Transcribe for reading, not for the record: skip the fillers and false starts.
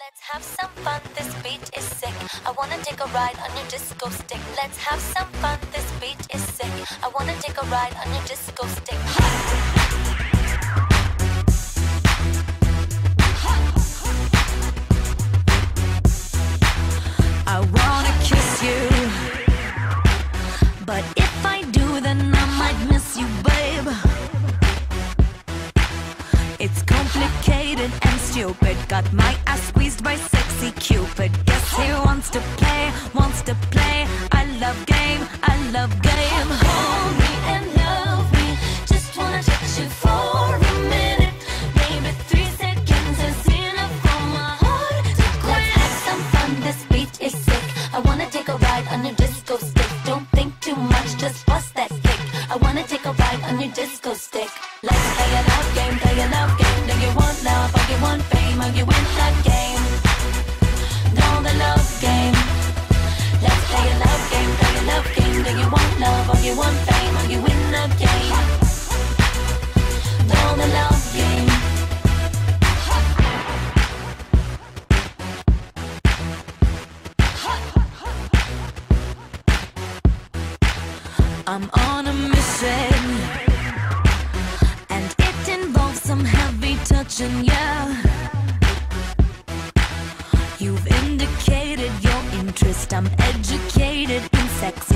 Let's have some fun, this beat is sick. I wanna take a ride on your disco stick. Let's have some fun, this beat is sick. I wanna take a ride on your disco stick. I wanna kiss you, but if I do, then I might miss you, babe. It's complicated and stupid. Got my ass squeezed by sexy Cupid. Guess he wants to play, wants to play. I love game, I love game. Hold me and love me. Just wanna touch you for a minute. Maybe 3 seconds is enough for my heart to quit. Let's have some fun, this beat is sick. I wanna take a ride on your disco stick. Don't think too much, just bust that kick. I wanna take a ride on your disco stick. Let's play a love game, play a love game. Do you want love or you want fame? Or you win the game? Know the love game. Let's play a love game, play a love game. Do you want love or you want fame? Or you win the game? Know the love game. I'm on a mission, and it involves some heavy touching, yeah. You've indicated your interest. I'm educated in sex